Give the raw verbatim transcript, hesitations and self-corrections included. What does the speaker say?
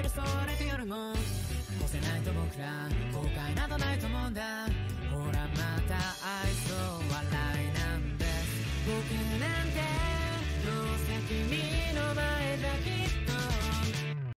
そうれて夜も越せないと僕ら後悔などないと思うんだ。ほらまた愛想笑いなんです。僕ら